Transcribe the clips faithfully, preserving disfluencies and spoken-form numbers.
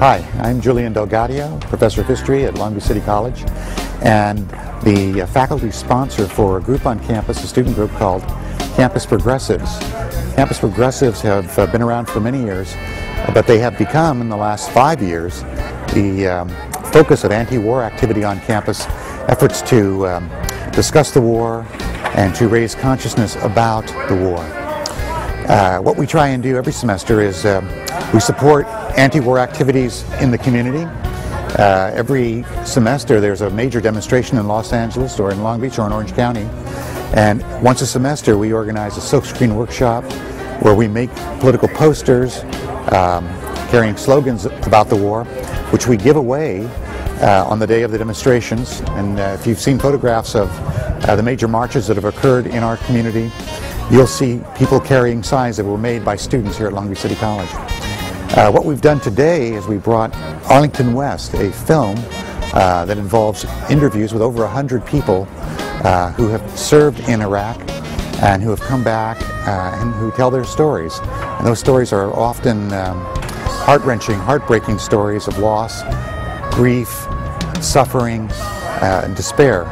Hi, I'm Julian Delgadio, Professor of History at Long Beach City College, and the faculty sponsor for a group on campus, a student group called Campus Progressives. Campus Progressives have uh, been around for many years, but they have become, in the last five years, the um, focus of anti-war activity on campus, efforts to um, discuss the war and to raise consciousness about the war. Uh, what we try and do every semester is uh, we support anti-war activities in the community. Uh, every semester there's a major demonstration in Los Angeles or in Long Beach or in Orange County, and once a semester we organize a silkscreen workshop where we make political posters um, carrying slogans about the war, which we give away uh, on the day of the demonstrations. And uh, if you've seen photographs of uh, the major marches that have occurred in our community, you'll see people carrying signs that were made by students here at Long Beach City College. Uh, what we've done today is we brought Arlington West, a film uh, that involves interviews with over a hundred people uh, who have served in Iraq and who have come back uh, and who tell their stories. And those stories are often um, heart-wrenching, heartbreaking stories of loss, grief, suffering, uh, and despair.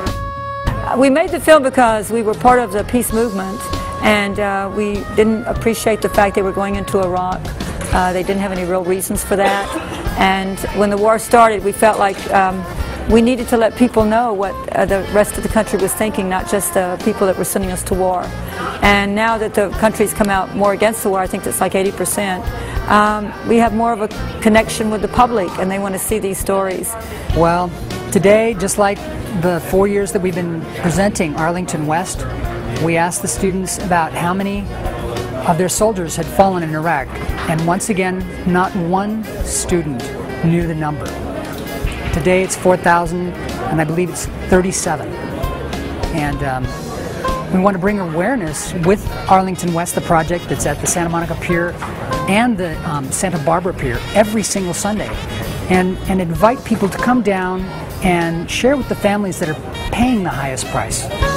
We made the film because we were part of the peace movement, and uh, we didn't appreciate the fact they were going into Iraq. Uh, they didn't have any real reasons for that. And when the war started, we felt like um, we needed to let people know what uh, the rest of the country was thinking, not just the people that were sending us to war. And now that the country's come out more against the war, I think it's like eighty percent, um, we have more of a connection with the public, and they want to see these stories. Well, today, just like the four years that we've been presenting Arlington West, we asked the students about how many of their soldiers had fallen in Iraq, and once again, not one student knew the number. Today it's four thousand, and I believe it's thirty-seven. And um, we want to bring awareness with Arlington West, the project that's at the Santa Monica Pier and the um, Santa Barbara Pier every single Sunday, and, and invite people to come down and share with the families that are paying the highest price.